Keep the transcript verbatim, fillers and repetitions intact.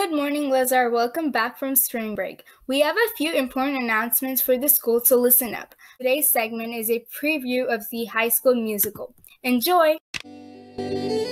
Good morning, Lazar. Welcome back from spring break. We have a few important announcements for the school, so listen up. Today's segment is a preview of the high school musical. Enjoy!